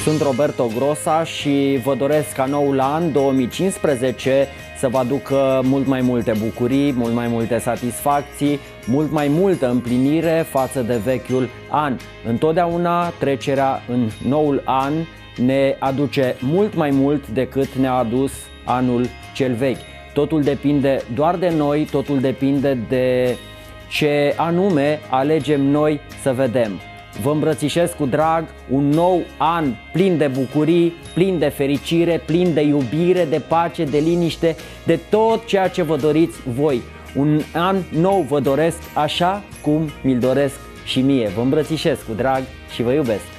Sunt Roberto Grosa și vă doresc ca noul an 2015 să vă aducă mult mai multe bucurii, mult mai multe satisfacții, mult mai multă împlinire față de vechiul an. Întotdeauna trecerea în noul an ne aduce mult mai mult decât ne-a adus anul cel vechi. Totul depinde doar de noi, totul depinde de ce anume alegem noi să vedem. Vă îmbrățișez cu drag un nou an plin de bucurii, plin de fericire, plin de iubire, de pace, de liniște, de tot ceea ce vă doriți voi. Un an nou vă doresc așa cum mi-l doresc și mie. Vă îmbrățișez cu drag și vă iubesc!